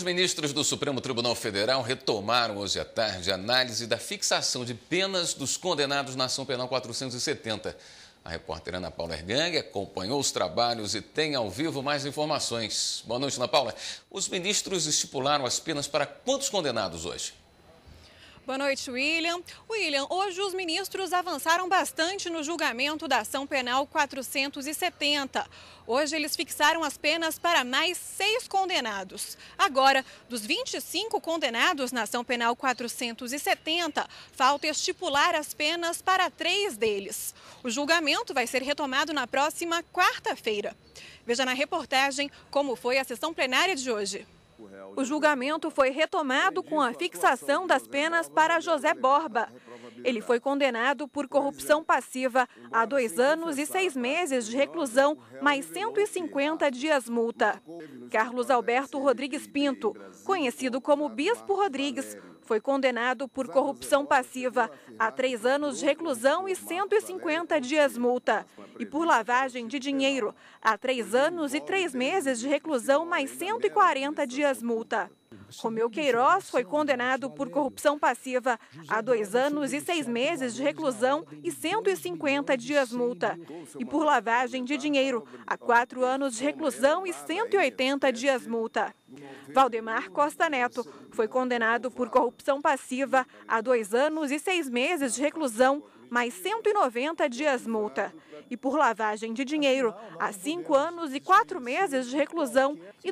ministros do Supremo Tribunal Federal retomaram hoje à tarde a análise da fixação de penas dos condenados na Ação Penal 470. A repórter Ana Paula Ergang acompanhou os trabalhos e tem ao vivo mais informações. Boa noite, Ana Paula. Os ministros estipularam as penas para quantos condenados hoje? Boa noite, William. Hoje os ministros avançaram bastante no julgamento da Ação Penal 470. Hoje eles fixaram as penas para mais 6 condenados. Agora, dos 25 condenados na Ação Penal 470, falta estipular as penas para 3 deles. O julgamento vai ser retomado na próxima quarta-feira. Veja na reportagem como foi a sessão plenária de hoje. O julgamento foi retomado com a fixação das penas para José Borba. Ele foi condenado por corrupção passiva a 2 anos e 6 meses de reclusão, mais 150 dias multa. Carlos Alberto Rodrigues Pinto, conhecido como Bispo Rodrigues, foi condenado por corrupção passiva a 3 anos de reclusão e 150 dias multa. E por lavagem de dinheiro, a 3 anos e 3 meses de reclusão, mais 140 dias multa. Romeu Queiroz foi condenado por corrupção passiva a 2 anos e 6 meses de reclusão e 150 dias multa. E por lavagem de dinheiro, a 4 anos de reclusão e 180 dias multa. Valdemar Costa Neto foi condenado por corrupção passiva a 2 anos e 6 meses de reclusão, mais 190 dias multa. E por lavagem de dinheiro, a 5 anos e 4 meses de reclusão e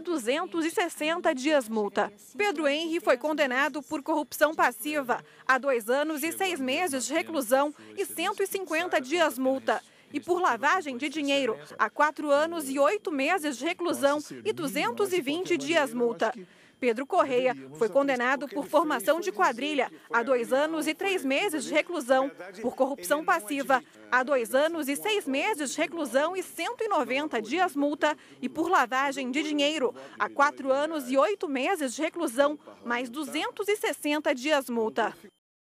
260 dias multa. Pedro Henri foi condenado por corrupção passiva a 2 anos e 6 meses de reclusão e 150 dias multa. E por lavagem de dinheiro, a 4 anos e 8 meses de reclusão e 220 dias multa. Pedro Correia foi condenado por formação de quadrilha a 2 anos e 3 meses de reclusão, por corrupção passiva a 2 anos e 6 meses de reclusão e 190 dias multa e por lavagem de dinheiro a 4 anos e 8 meses de reclusão, mais 260 dias multa.